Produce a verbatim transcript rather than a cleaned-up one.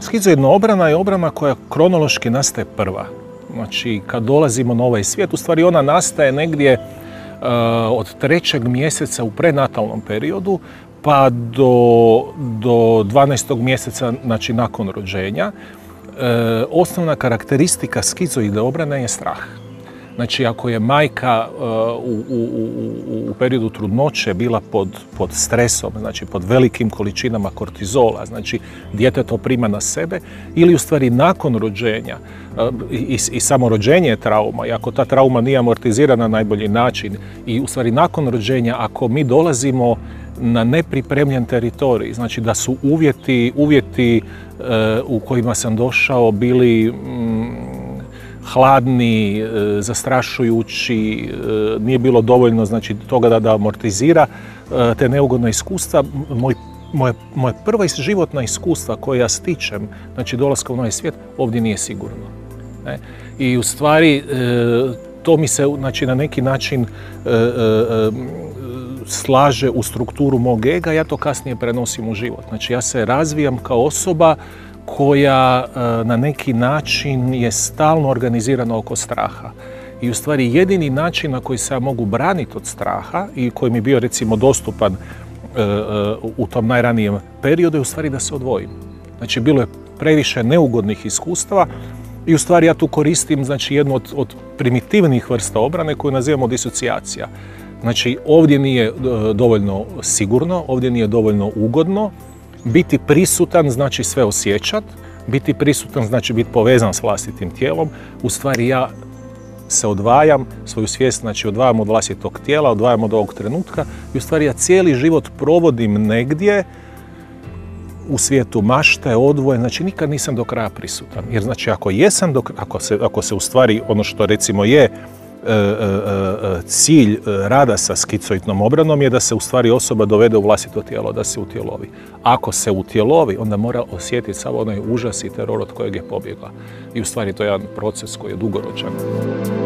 skizoidna obrana je obrana koja kronološki nastaje prva. Znači, kad dolazimo na ovaj svijet, u stvari ona nastaje negdje uh, od trećeg mjeseca u prenatalnom periodu pa do, do dvanaestog mjeseca, znači nakon rođenja. Uh, osnovna karakteristika skizoidne obrane je strah. Znači, ako je majka uh, u, u, u, u periodu trudnoće bila pod, pod stresom, znači pod velikim količinama kortizola, znači dijete to prima na sebe, ili u stvari nakon rođenja, uh, i, i samo rođenje je trauma, i ako ta trauma nije amortizirana na najbolji način, i u stvari nakon rođenja, ako mi dolazimo na nepripremljen teritorij, znači da su uvjeti, uvjeti uh, u kojima sam došao bili mm, hladni, zastrašujući, nije bilo dovoljno znači, toga da, da amortizira te neugodna iskustva. Moj, moje, moje prva životna iskustva koja ja stičem, znači dolaska u novi svijet, ovdje nije sigurno. Ne? I u stvari to mi se znači, na neki način slaže u strukturu mog ega, ja to kasnije prenosim u život. Znači ja se razvijam kao osoba koja na neki način je stalno organizirana oko straha. I u stvari jedini način na koji se ja mogu braniti od straha i koji mi je bio recimo dostupan u tom najranijem periodu je u stvari da se odvojim. Znači bilo je previše neugodnih iskustava i u stvari ja tu koristim znači jednu od, od primitivnih vrsta obrane koju nazivamo disocijacija. Znači ovdje nije dovoljno sigurno, ovdje nije dovoljno ugodno. Biti prisutan znači sve osjećat, biti prisutan znači biti povezan s vlastitim tijelom. U stvari ja se odvajam, svoju svijest znači odvajam od vlastitog tijela, odvajam od ovog trenutka i u stvari ja cijeli život provodim negdje u svijetu mašte, odvojen, znači nikad nisam do kraja prisutan. Jer znači ako jesam, do, ako, se, ako se u stvari ono što recimo je E, e, cilj rada sa skizoidnom obranom je da se u stvari osoba dovede u vlastito tijelo, da se utjelovi. Ako se utjelovi, onda mora osjetiti sav onaj užas i teror od kojeg je pobjegla. I u stvari to je jedan proces koji je dugoročan.